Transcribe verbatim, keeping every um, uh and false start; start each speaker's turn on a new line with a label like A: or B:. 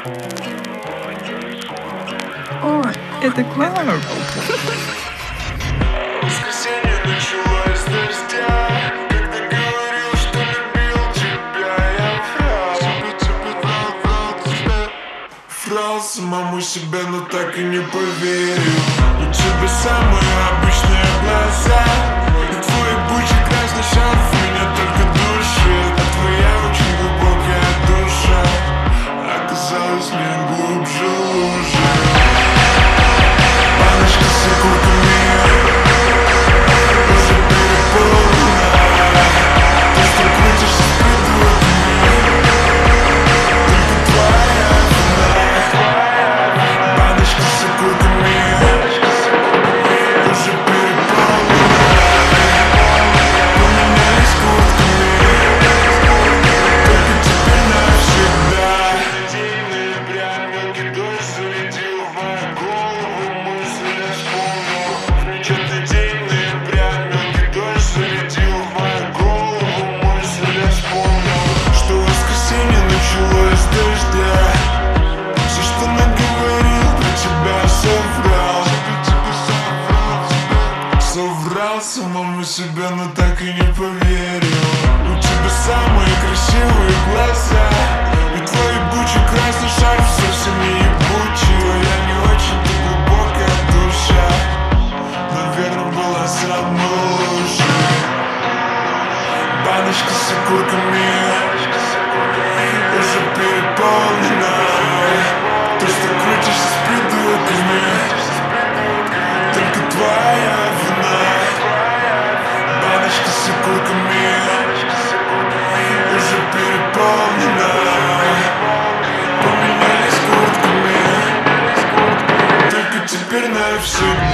A: О, это Клара.
B: Воскресенье началось с дождя. Когда говорил, что любил тебя, я врал. Тебе, тебе, врал, врал тебе. Врал самому себе, но так и не поверил. У тебя самые обычные глаза и твой ебучий красный шарф меня только душит. А твоя очень глубокая душа оказалась не глубже лужи. Баночка с окурками уже переполнена. Ты что крутишься с придурками, только твоя вина. Баночка с окурками уже переполнена. Поменялись куртками, только теперь навсегда. День ноября, мелкий дождь залетел в мою голову, мысли я вспомнил. Замечательный день ноября, мелкий дождь залетел в мою голову, мысли я вспомнил. Что воскресенье началось с дождя. Все, что наговорил про тебя, соврал. Соврал самому себе, но так и не поверил. У тебя самые красивые глаза и твой ебучий красный шарф совсем не ебучий. Я не очень-то глубокая душа, наверное, была самой лучшей. Баночка с окурками уже переполнена. То, что крутишься с придурками, только твоя вина. Баночка с окурками уже переполнена. Поменялись куртками, только теперь навсегда.